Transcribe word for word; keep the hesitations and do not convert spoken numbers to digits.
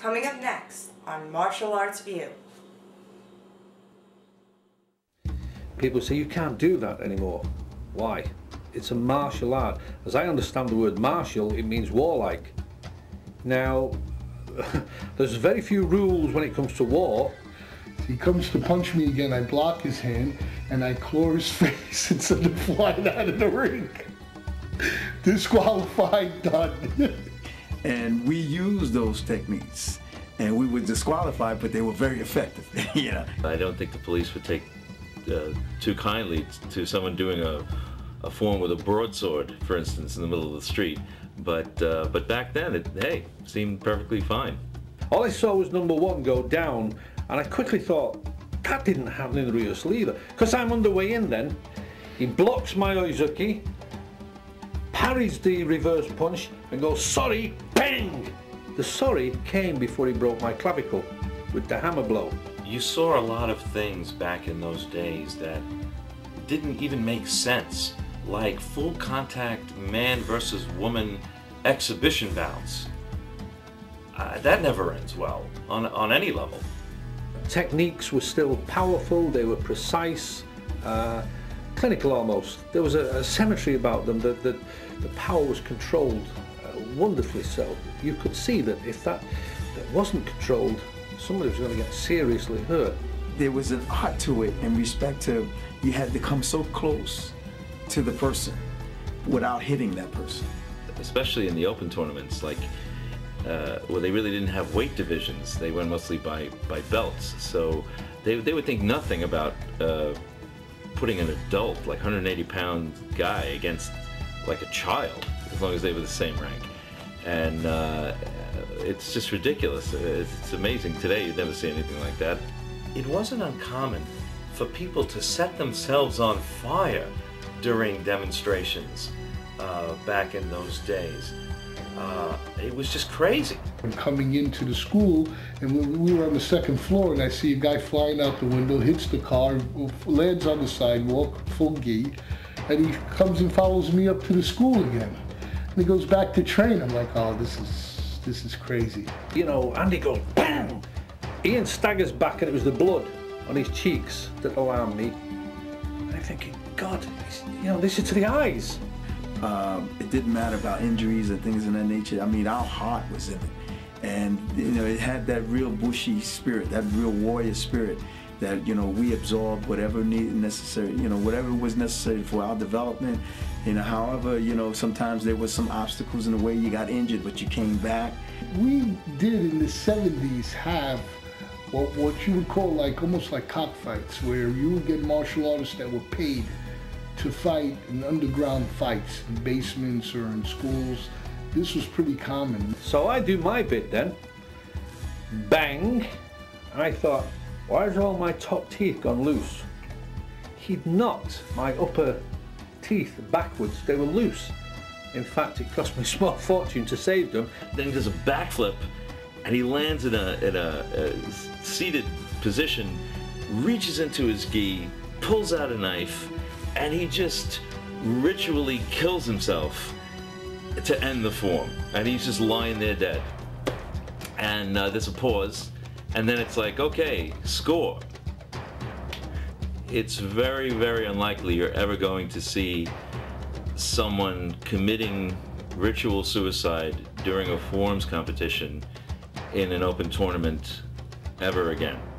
Coming up next on Martial Arts View. People say you can't do that anymore. Why? It's a martial art. As I understand the word martial, it means warlike. Now, there's very few rules when it comes to war. He comes to punch me again, I block his hand, and I claw his face and send him flying out of the ring. Disqualified, done. And we used those techniques, and we were disqualified, but they were very effective. You know? I don't think the police would take uh, too kindly to someone doing a, a form with a broadsword, for instance, in the middle of the street. But uh, but back then, it, hey, seemed perfectly fine. All I saw was number one go down, and I quickly thought, that didn't happen in the rehearsal either, because I'm underway in then. He blocks my Oizuki, parries the reverse punch, and goes, sorry, bang! The sorry came before he broke my clavicle with the hammer blow. You saw a lot of things back in those days that didn't even make sense, like full contact man versus woman exhibition bouts. Uh, that never ends well on, on any level. Techniques were still powerful, they were precise, uh, clinical almost. There was a, a symmetry about them that, that the power was controlled uh, wonderfully so. You could see that if that, that wasn't controlled, somebody was going to get seriously hurt. There was an art to it in respect to you had to come so close to the person without hitting that person. Especially in the open tournaments, like uh, where they really didn't have weight divisions. They went mostly by, by belts. So they, they would think nothing about uh, putting an adult, like one hundred eighty pound guy against like a child, as long as they were the same rank. And uh, it's just ridiculous. It's, it's amazing. Today you'd never see anything like that. It wasn't uncommon for people to set themselves on fire during demonstrations uh, back in those days. Uh, it was just crazy. I'm coming into the school, and we, we were on the second floor, and I see a guy flying out the window, hits the car, lands on the sidewalk, full gi, and he comes and follows me up to the school again. And he goes back to train. I'm like, oh, this is this is crazy. You know, Andy goes, bang! Ian staggers back, and it was the blood on his cheeks that alarmed me. And I'm thinking, God, you know, this is to the eyes. Um, it didn't matter about injuries and things of that nature. I mean, our heart was in it. And, you know, it had that real bushy spirit, that real warrior spirit that, you know, we absorbed whatever needed necessary, you know, whatever was necessary for our development. You know, however, you know, sometimes there was some obstacles in the way, you got injured, but you came back. We did in the seventies have what, what you would call like almost like cockfights, where you would get martial artists that were paid to fight in underground fights in basements or in schools. This was pretty common. So I do my bit then. Bang! I thought, why has all my top teeth gone loose? He'd knocked my upper teeth backwards. They were loose. In fact, it cost me a small fortune to save them. Then he does a backflip, and he lands in a, in a, a seated position, reaches into his gi, pulls out a knife, and he just ritually kills himself to end the form. And he's just lying there dead. And uh, there's a pause, and then it's like, okay, score. It's very, very unlikely you're ever going to see someone committing ritual suicide during a forms competition in an open tournament ever again.